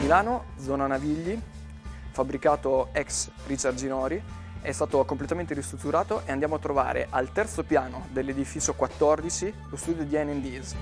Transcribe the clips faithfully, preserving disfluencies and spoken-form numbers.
Milano, zona Navigli, fabbricato ex Richard Ginori, è stato completamente ristrutturato e andiamo a trovare al terzo piano dell'edificio quattordici lo studio di N and D's.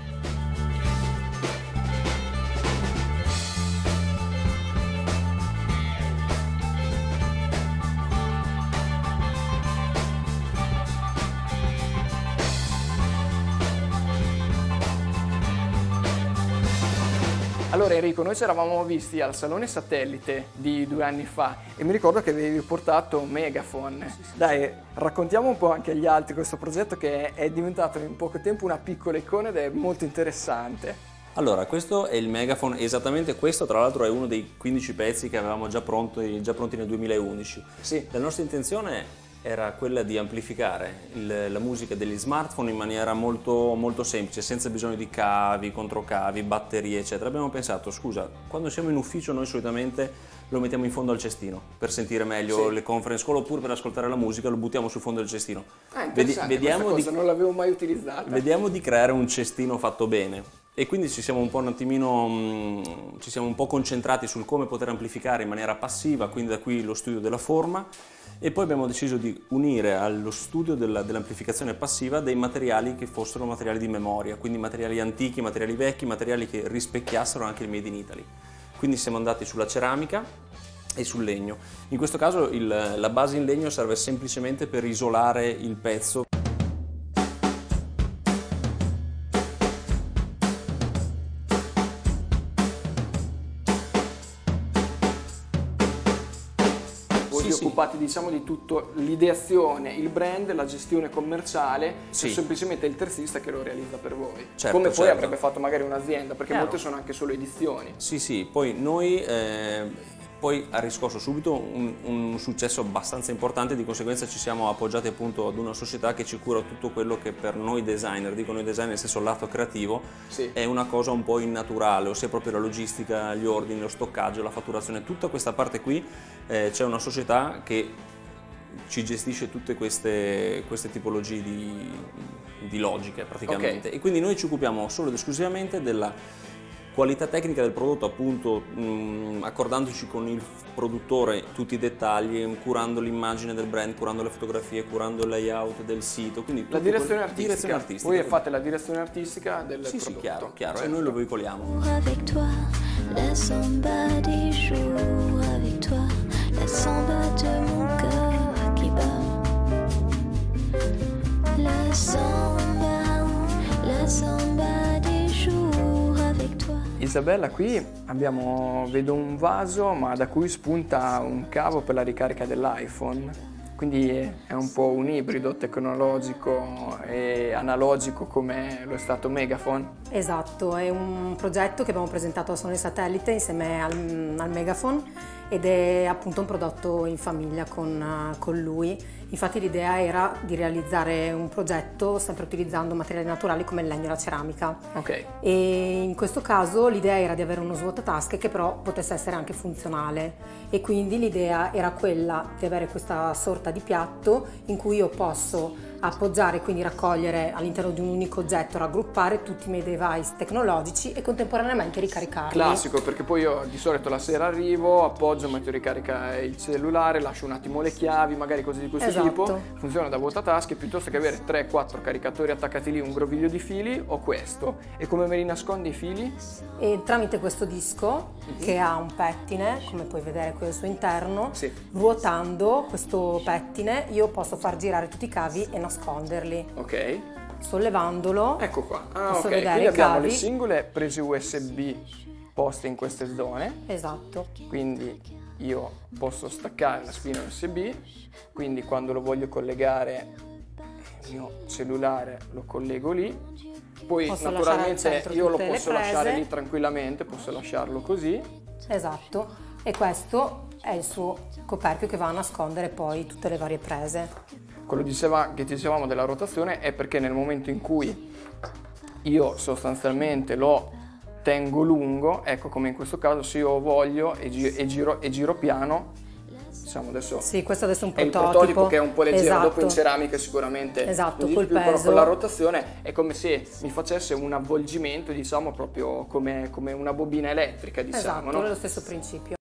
Allora Enrico, noi ci eravamo visti al Salone Satellite di due anni fa e mi ricordo che avevi portato un Megaphone. Sì, sì, Dai, sì. Raccontiamo un po' anche agli altri questo progetto che è diventato in poco tempo una piccola icona ed è molto interessante. Allora, questo è il Megaphone, esattamente questo tra l'altro è uno dei quindici pezzi che avevamo già pronti, già pronti nel duemilaundici. Sì. La nostra intenzione era quella di amplificare il, la musica degli smartphone in maniera molto, molto semplice, senza bisogno di cavi, controcavi, batterie eccetera. Abbiamo pensato, scusa, quando siamo in ufficio noi solitamente lo mettiamo in fondo al cestino per sentire meglio sì. le conference call oppure per ascoltare la musica lo buttiamo sul fondo del cestino. Ah, interessante, vediamo questa cosa di, non l'avevo mai utilizzata. Vediamo di creare un cestino fatto bene. E quindi ci siamo un po' un attimino mh, ci siamo un po' concentrati sul come poter amplificare in maniera passiva, quindi da qui lo studio della forma, e poi abbiamo deciso di unire allo studio della, dell'amplificazione passiva dei materiali che fossero materiali di memoria, quindi materiali antichi, materiali vecchi, materiali che rispecchiassero anche il Made in Italy. Quindi siamo andati sulla ceramica e sul legno. In questo caso il, la base in legno serve semplicemente per isolare il pezzo. Voi sì, occupati sì. diciamo di tutto l'ideazione, il brand, la gestione commerciale, sì. o semplicemente il terzista che lo realizza per voi. Certo, come poi certo. avrebbe fatto magari un'azienda, perché Chiaro. molte sono anche solo edizioni. Sì, sì, poi noi eh, poi ha riscosso subito un, un successo abbastanza importante, di conseguenza ci siamo appoggiati appunto ad una società che ci cura tutto quello che per noi designer, dico noi designer nel senso lato creativo, sì. è una cosa un po' innaturale, ossia proprio la logistica, gli ordini, lo stoccaggio, la fatturazione, tutta questa parte qui eh, c'è una società che ci gestisce tutte queste, queste tipologie di, di logiche praticamente, okay. e quindi noi ci occupiamo solo ed esclusivamente della qualità tecnica del prodotto, appunto mh, accordandoci con il produttore tutti i dettagli, curando l'immagine del brand, curando le fotografie, curando il layout del sito, quindi la direzione, quel... artistica. direzione artistica. Voi fate la direzione artistica del sì, prodotto. Sì, chiaro, chiaro. Certo. E noi lo veicoliamo. Avec toi, la samba des jours, avec toi, la samba de mon cœur qui bat. La samba, la samba des jours avec toi. Isabella, qui abbiamo, vedo un vaso ma da cui spunta un cavo per la ricarica dell'iPhone, quindi è un po' un ibrido tecnologico e analogico come lo è stato Megaphone. Esatto, è un progetto che abbiamo presentato a Salone Satellite insieme al, al Megaphone ed è appunto un prodotto in famiglia con, con lui. Infatti l'idea era di realizzare un progetto sempre utilizzando materiali naturali come il legno e la ceramica. Ok. E in questo caso l'idea era di avere uno svuotatasche che però potesse essere anche funzionale, e quindi l'idea era quella di avere questa sorta di piatto in cui io posso appoggiare, quindi raccogliere all'interno di un unico oggetto, raggruppare tutti i miei device tecnologici e contemporaneamente ricaricarli. Classico, perché poi io di solito la sera arrivo, appoggio, metto in ricarica il cellulare, lascio un attimo le chiavi, magari cose di questo esatto. tipo. Funziona da vuotatasche, piuttosto che avere tre quattro caricatori attaccati lì, un groviglio di fili, ho questo. E come me li nascondi i fili? E tramite questo disco, mm-hmm. che ha un pettine, come puoi vedere qui al suo interno, sì. ruotando questo pettine io posso far girare tutti i cavi e nasconderli. Ok. Sollevandolo, ecco qua. Ah, posso ok. vedere Quindi i abbiamo cavi. le singole prese U S B poste in queste zone. Esatto. Quindi io posso staccare la spina U S B, quindi quando lo voglio collegare il mio cellulare lo collego lì, poi posso naturalmente io lo posso lasciare prese. lì tranquillamente, posso lasciarlo così. Esatto, e questo è il suo coperchio che va a nascondere poi tutte le varie prese. Quello diceva, che dicevamo della rotazione è perché nel momento in cui io sostanzialmente lo tengo lungo, ecco come in questo caso, se io voglio e, gi e, giro, e giro piano, diciamo adesso Sì, questo adesso è un è il prototipo. prototipo che è un po' leggero, Esatto. dopo in ceramica sicuramente Esatto, così col più, però peso. con la rotazione è come se mi facesse un avvolgimento, diciamo proprio come, come una bobina elettrica, diciamo, Esatto, no? è lo stesso principio.